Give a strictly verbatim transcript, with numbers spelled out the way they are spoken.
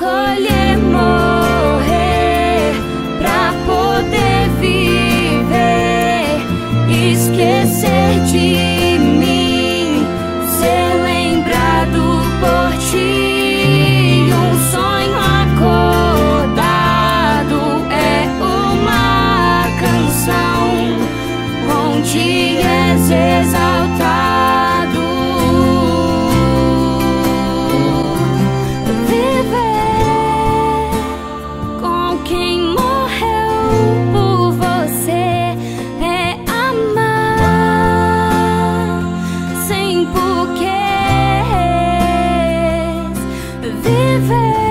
escolher morrer pra poder viver, esquecer de mim, ser lembrado por ti. Um sonho acordado é uma canção onde és exaltado. Viver com quem morreu por você é amar sem porquês. Viver